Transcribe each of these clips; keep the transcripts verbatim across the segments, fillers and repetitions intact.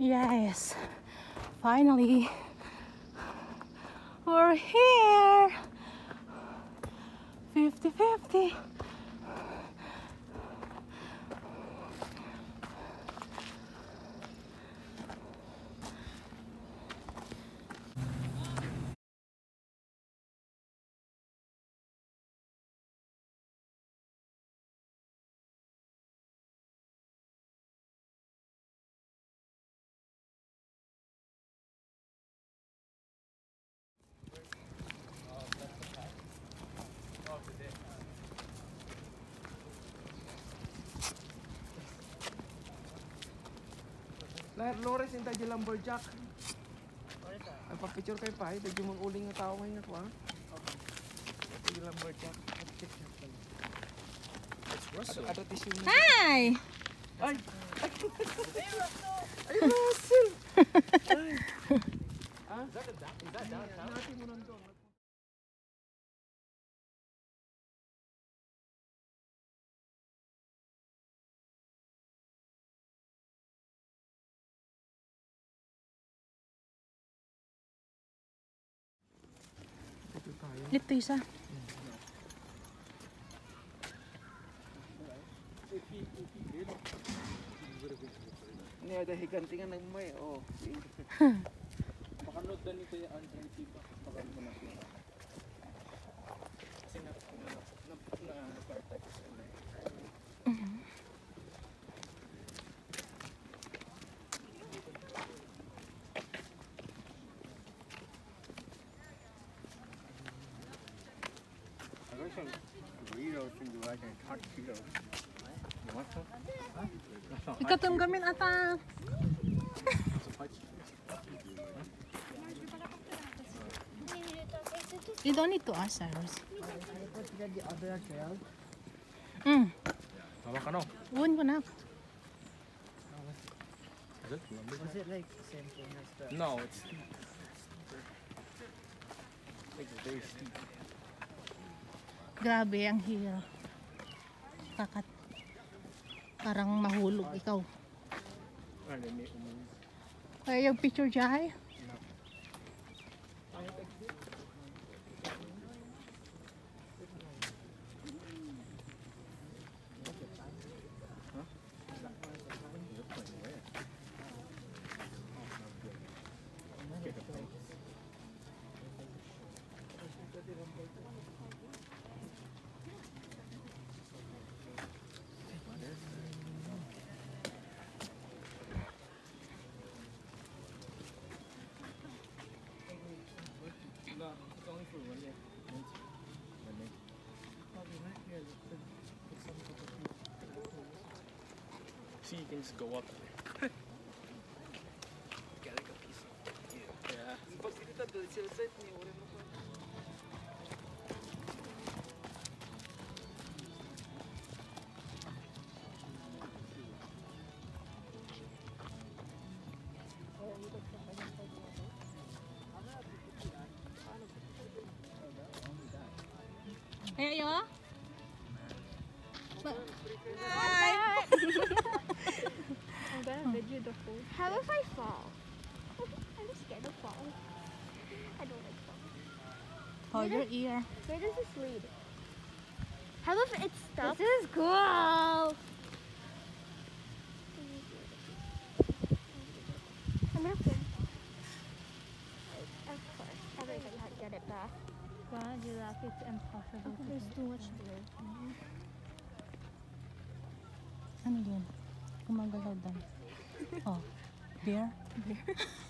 Yes, finally, we're here. fifty fifty. Lahat Lores yung tayo lumberjack. Ang papicture kayo pa, tayo yung uling na tao ngayon ako ha. Tayo lumberjack. Ato tissue mo. Hi! Ay! Ay Russell! Ay! Ha? Is that downtown? Natin mo nandun. Ito isa. Ini ada higanti nga nagmay. Oh. Pakanood na nito yung Android pa. Pakanood mo na siya. Kasi na na-part-type sa ina. Ikatum gamin ata. You don't need to ask, Cyrus. Hmm. Bawa ka no? Won ko na. Was it like the same thing as the... No, it's steep. It's very steep. Grabe ang hirap. Kakat. Parang mahulog ikaw. Kaya yung picture dyan. See, you can just go up there. Get like a piece of it. Yeah. Ayo yo. Hi. I'm gonna video the whole. How if I fall? I'm scared of falling. I don't like falling. Hold your ear. Where does this lead? How if it's stuck? This is cool. I'm gonna film. Of course, everybody had to get it back. God, you laugh. It's impossible. Oh, there's too much blur. Ano yun? Gumagalaw daw. Oh, bear? Bear?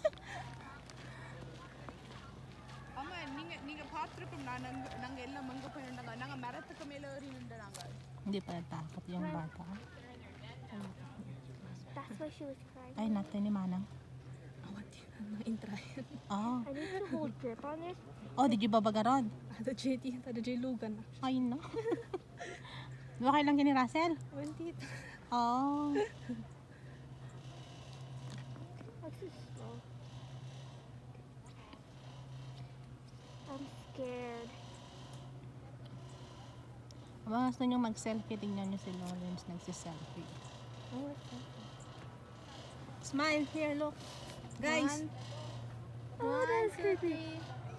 அம்மா நீங்க நீங்க பாத்துருக்கும் நான் நாங்க எல்லாம் மங்க போயிருந்தாங்க நாங்க மரத்துக்கு மேல ஏறி நின்றாங்க. Hindi pa natakot yung bata. That's why she was crying. Ay, natin ni Manang. Intrayan. Oh. I need to hold grip on this. Oh, di ba bagarod? Ada J T, ada J Lugan. Ay, no. Diba kayo lang ni Russell? Hindi. Oh. What's this smell? I'm scared. Mga gusto nyo mag-selfie, tingnan nyo si Lawrence nagsiselfie. Oh, what's that? Smile here, look. Guys. Oh, that is creepy.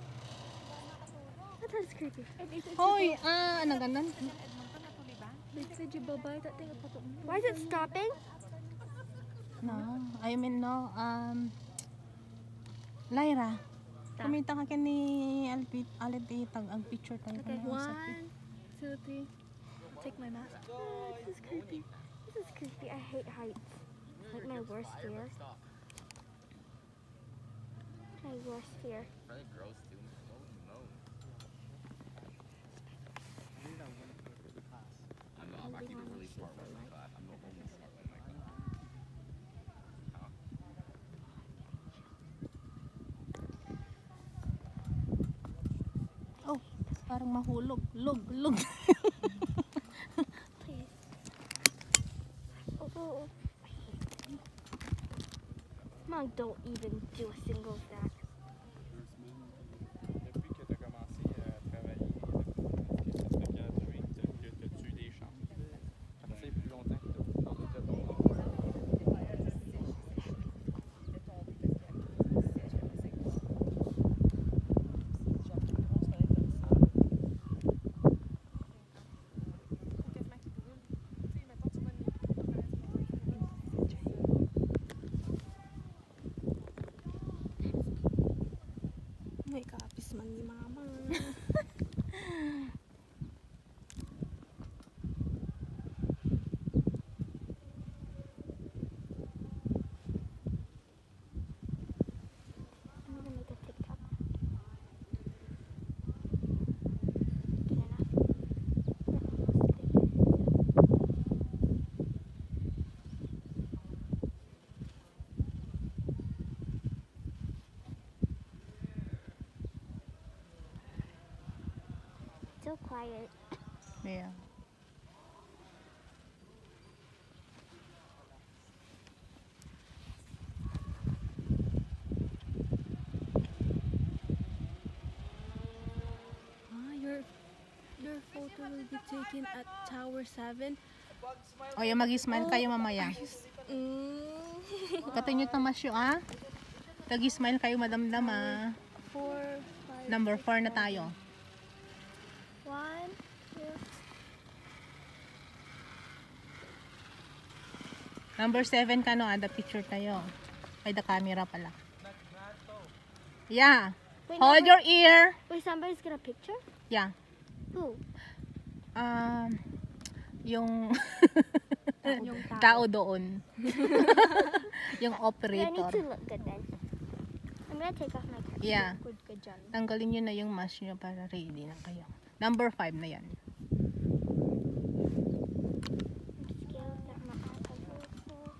That is creepy. Hoy, ah, ano ganon? Why is it stopping? No, I mean no. Um, Lyra, kumita ka ni Alpit, Alpitag, ang picture tayo. Okay, Ano, sa- one, two, three. Take my mask. Oh, this is creepy. This is creepy. I hate heights. Like my worst fear. My worst fear. Probably gross too. Oh no. I'm not. I'm actually really smart with my class. I'm not only smart with my class. Oh, parang mahulog. Log, log. Please. Oh, oh, oh. Mom, don't even do a single of that. Depuis que tu as commencé à travailler, est-ce que ça fait quelle durée que tu as tué des champs? Partir plus longtemps que tu as ton emploi. May kapis man ni mama. I'm gonna make a TikTok. So quiet. Yeah. Ah, your your photo will be taken at Tower seven. O, yung mag-smile kayo mamaya. Mm. Katinyo tamasyo, ah. Tag-smile kayo, madamdam, ah. Four, five. Number four na tayo. One, two. Number seven ka, no? Ah, the picture tayo. Ay, the camera pala. Yeah. Wait, Hold number- your ear. Wait, somebody's got a picture? Yeah. Who? Um, yung Yung tao doon. Yung Yeah, I need operator. to look good then. I'm gonna take off my cap. Yeah. Good ka dyan. Tanggalin nyo na yung mask nyo para ready na kayo. Number five na yan. I'm scared that my iPad will fall.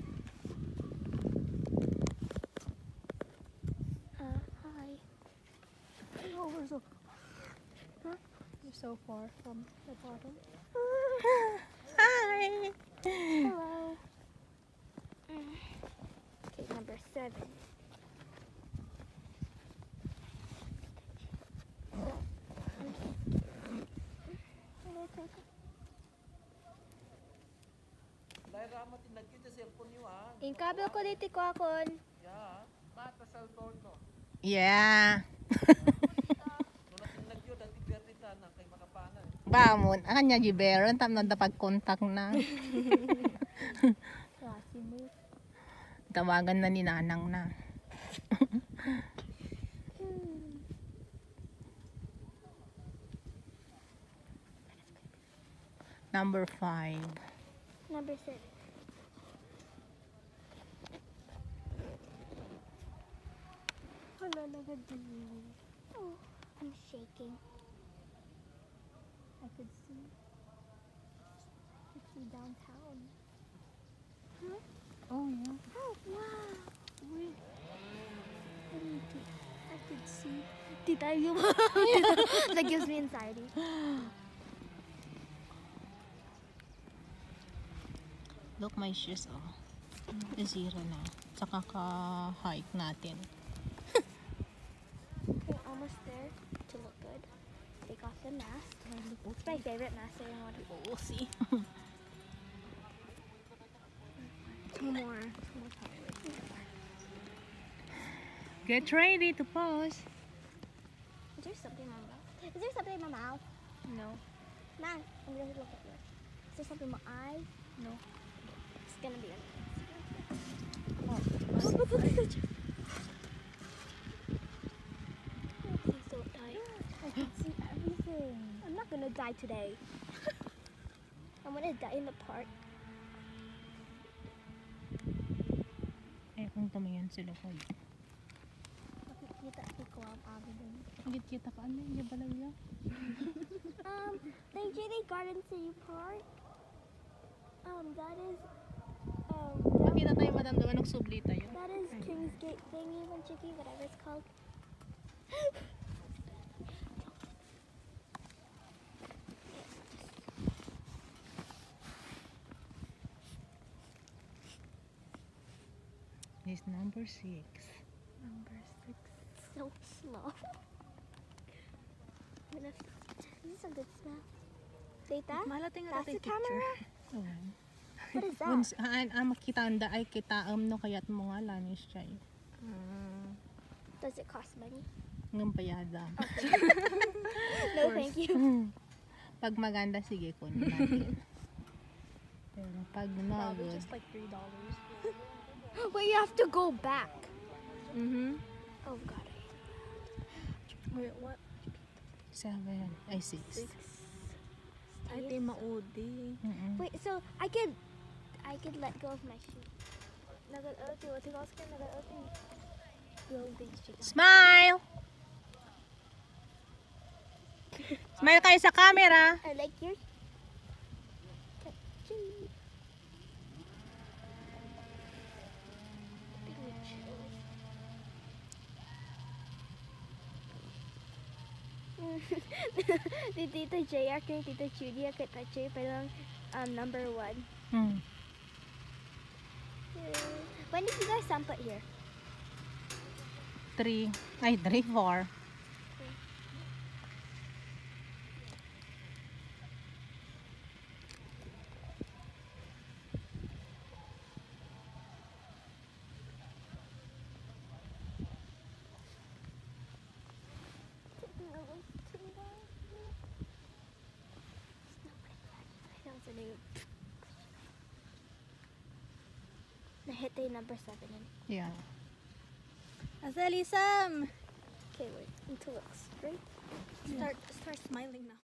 Uh, hi. Oh, we're so... Huh? You're so far from the bottom. Hi! Hello. Mm. Okay, number seven. Lyra, matinag yun sa cellphone nyo ah. Yung kabel ko dito ko akon. Yeah. Mata cellphone ko. Yeah. Nung natinag yun, dati perita na kay makapanan. Bamon, ang kanya giberon, tam na dapat kontak na. Classy move. Tawagan na ni Nanang na. Number five. Number six. Oh, I'm shaking. I could see. I could see downtown. Oh, yeah. Oh, wow. Wait. What do you think? I could see. Tita, you that gives me anxiety. Look, my shoes, oh. Zero na. Sa kaka-hike natin. Okay, almost there to look good. Take off the mask. It's my favorite mask. I don't want to. We'll see. Two more. Two more towers. Get ready to pause. Is there something in my mouth? Is there something in my mouth? No. Man, I'm gonna look at you. Is there something in my eye? No. It's gonna be. Oh. Oh, look, look, look, look. Please don't die. I can see everything. I'm not gonna die today. I'm gonna die in the park. Eh, kung tumayan sila ko. Nakikita ko ang abi dun. Higit kita ka ano, hindi ba lang yan? Um, the J D Garden City Park. Um, that is. Um, that, Makita tayo madamdaman ng subli tayo. that is King's Gate thingy, Chicky, whatever it's called. This number six. Number six. So slow. I'm gonna, this is a good smell. Data? Malating That's natin the picture. camera? Oh. What is that? Uns, ah, ah, makita anda ay kita um no kaya't mo nga lanis siya. eh. Mm. Does it cost money? Ngam payada. No, thank you. Pag maganda sige kunin natin. Pero pag Probably not just like three dollars. But you have to go back. Mm-hmm. Oh god. Wait, what? seven ay six. Six. Ay, di maudi. Mm-mm. Wait, so I could, I could let go of my shoe. Nag-alti, what else can nag-alti? Smile. Smile kayo sa camera. I like yours. Touching. Di Tito J R kay Tito Judy kay Tachi parang um, number one. Hmm. When did you guys sample here? Three. Ay, three, four. Na-hit tayo number seven. Yeah. Azali Sam! Okay, wait. Until it looks straight. Start, start smiling now.